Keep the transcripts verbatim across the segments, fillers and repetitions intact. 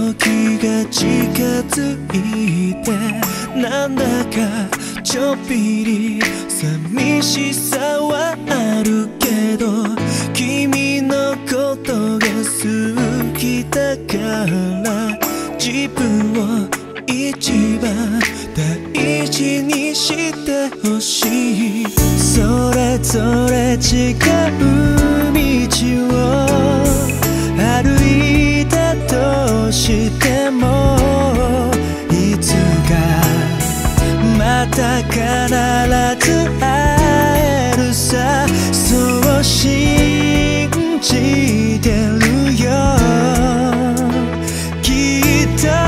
時が近づいて、なんだかちょっぴり寂しさはあるけど、君のことが好きだから自分を一番大事にしてほしい。それぞれ違う道を歩いたとしても、いつかまた必ず会えるさ。そう信じてるよ、きっと。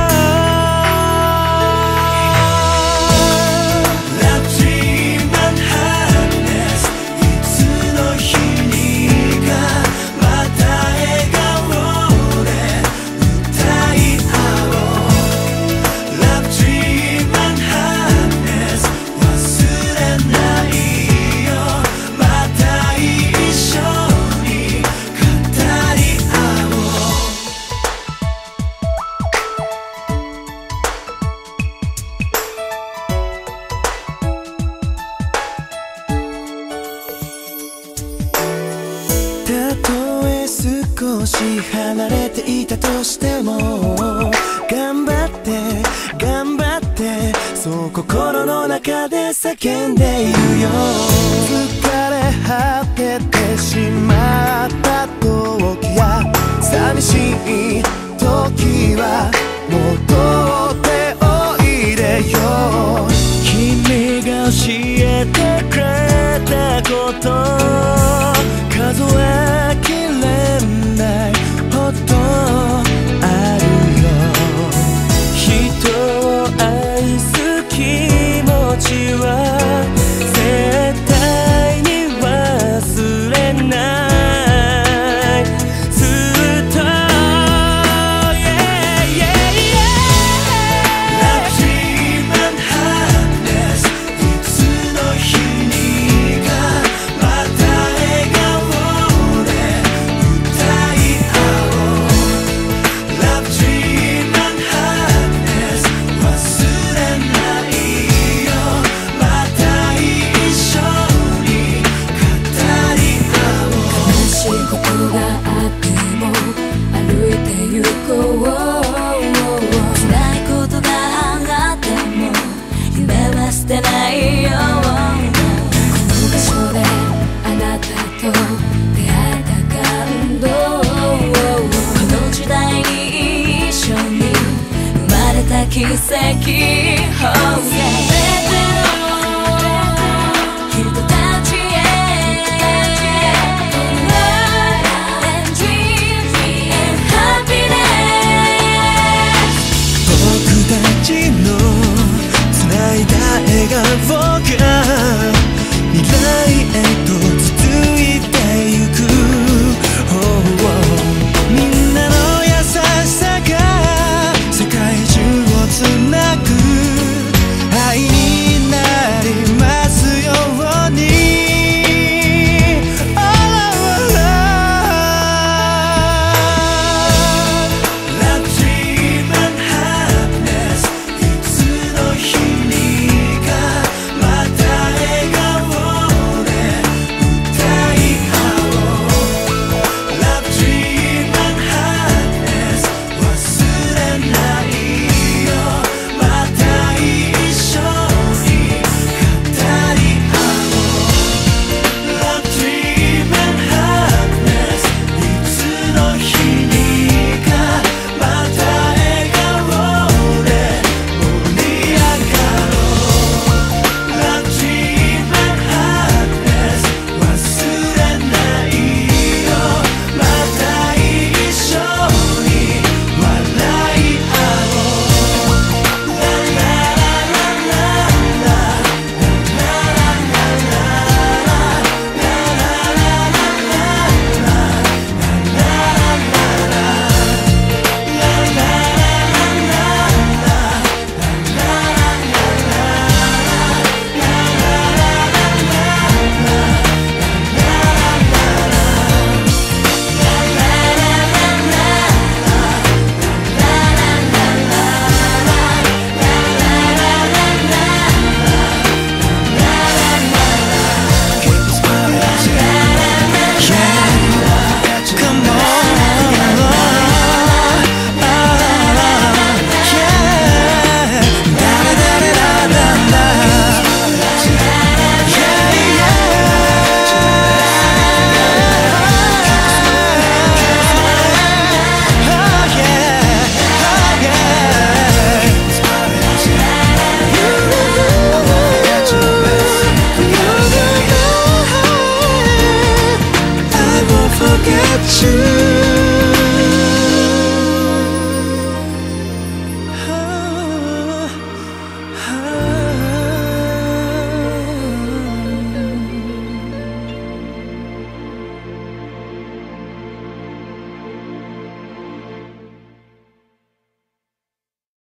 たとえ少し離れていたとしても、頑張って頑張ってそう心の中で叫んでいるよ。疲れ果ててしまった時や寂しい時は戻っておいでよ。君が教えてくれたこと数えきれないほどあるよ。人を愛す気持ちは絶対に忘れない。ずっと yeah, yeah, yeah. Love, dream and happiness いつの日にかまた笑顔奇跡、oh yeah